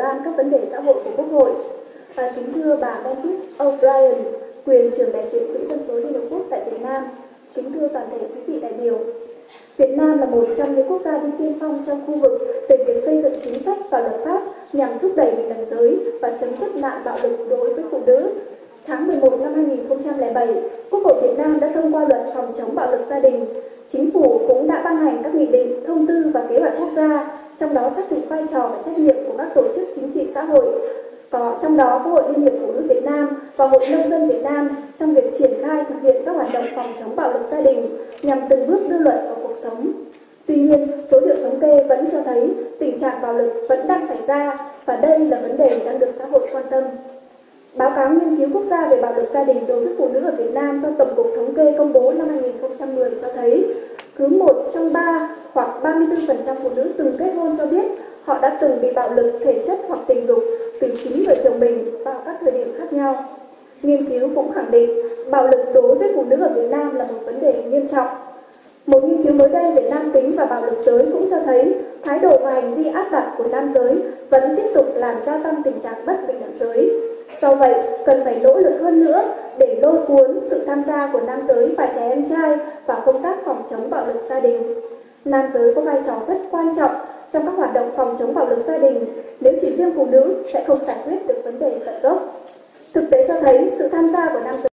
ban các vấn đề xã hội của Quốc hội. Kính thưa bà Benedict O'Brien, quyền trưởng đại diện Quỹ dân số Liên Hợp Quốc tại Việt Nam, kính thưa toàn thể quý vị đại biểu. Việt Nam là một trong những quốc gia đi tiên phong trong khu vực về việc xây dựng chính sách và luật pháp nhằm thúc đẩy bình đẳng giới và chấm dứt nạn bạo lực đối với phụ nữ. Tháng 11 năm 2007, Quốc hội Việt Nam đã thông qua luật phòng chống bạo lực gia đình. Chính phủ cũng đã ban hành các nghị định, thông tư và kế hoạch quốc gia, trong đó xác định vai trò và trách nhiệm của các tổ chức chính trị xã hội. Trong đó có Hội Liên hiệp Phụ nữ Việt Nam và Hội Nông dân Việt Nam trong việc triển khai thực hiện các hoạt động phòng chống bạo lực gia đình nhằm từng bước đưa luật vào cuộc sống. Tuy nhiên, số liệu thống kê vẫn cho thấy tình trạng bạo lực vẫn đang xảy ra và đây là vấn đề đang được xã hội quan tâm. Báo cáo nghiên cứu quốc gia về bạo lực gia đình đối với phụ nữ ở Việt Nam do Tổng cục Thống kê công bố năm 2010 cho thấy cứ 1 trong 3 hoặc 34% phụ nữ từng kết hôn cho biết họ đã từng bị bạo lực thể chất hoặc tình dục từ chính người chồng mình vào các thời điểm khác nhau. Nghiên cứu cũng khẳng định bạo lực đối với phụ nữ ở Việt Nam là một vấn đề nghiêm trọng. Một nghiên cứu mới đây về nam tính và bạo lực giới cũng cho thấy thái độ và hành vi áp đặt của nam giới vẫn tiếp tục làm gia tăng tình trạng bất bình đẳng giới. Do vậy, cần phải nỗ lực hơn nữa để lôi cuốn sự tham gia của nam giới và trẻ em trai vào công tác phòng chống bạo lực gia đình. Nam giới có vai trò rất quan trọng trong các hoạt động phòng chống bạo lực gia đình, nếu chỉ riêng phụ nữ sẽ không giải quyết được vấn đề tận gốc. Thực tế cho thấy sự tham gia của nam giới